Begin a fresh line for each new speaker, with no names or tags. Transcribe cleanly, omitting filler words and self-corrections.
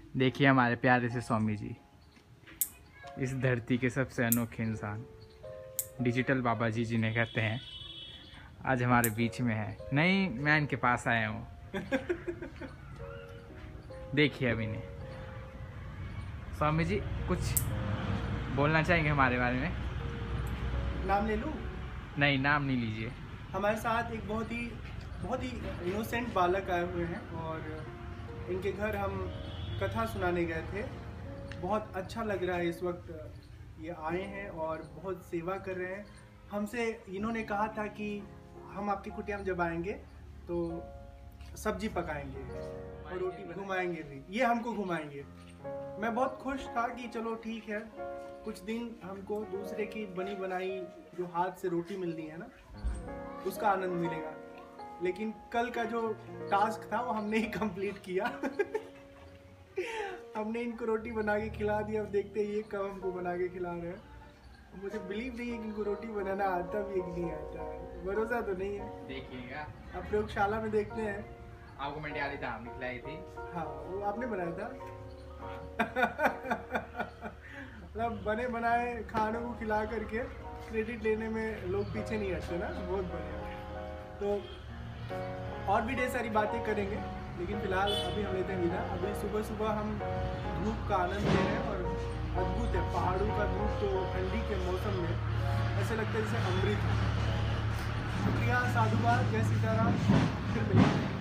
देखिए हमारे प्यारे से स्वामी जी, इस धरती के सबसे अनोखे इंसान डिजिटल बाबा जी जिन्हें कहते हैं, आज हमारे बीच में है। नहीं, मैं इनके पास आया हूँ। देखिए अभी ने स्वामी जी कुछ बोलना चाहेंगे हमारे बारे में?
नाम ले लूं?
नहीं, नाम नहीं लीजिए।
हमारे साथ एक बहुत ही इनोसेंट बालक आए हुए हैं और इनके घर हम कथा सुनाने गए थे। बहुत अच्छा लग रहा है इस वक्त ये आए हैं और बहुत सेवा कर रहे हैं। हमसे इन्होंने कहा था कि हम आपकी कुटिया में जब आएंगे तो सब्जी पकाएंगे और रोटी घुमाएंगे भी, ये हमको घुमाएंगे। मैं बहुत खुश था कि चलो ठीक है, कुछ दिन हमको दूसरे की बनी बनाई जो हाथ से रोटी मिलनी है ना, उसका आनंद मिलेगा। लेकिन कल का जो टास्क था वो हमने ही कंप्लीट किया। हमने इनको रोटी बना के खिला दी। अब देखते हैं ये कब हमको बना के खिला रहे हैं। मुझे बिलीव नहीं है कि इनको रोटी बनाना आता भी है कि नहीं आता है। भरोसा तो नहीं है,
देखिएगा
अब प्रयोगशाला में देखते हैं।
आपको मैं डाली था, हमने खिलाई थी।
हाँ, वो आपने बनाया था। मतलब बने बनाए खानों को खिला करके क्रेडिट लेने में लोग पीछे नहीं हटते ना, बहुत बढ़िया। तो और भी ढेर सारी बातें करेंगे, लेकिन फिलहाल अभी हम लेते हैं विदा। अभी सुबह सुबह हम धूप का आनंद ले रहे हैं और अद्भुत है। पहाड़ों का धूप तो ठंडी के मौसम में ऐसे लगता है जैसे अमृत है। शुक्रिया, साधुवाद, जय सीताराम। फिर मिलेंगे।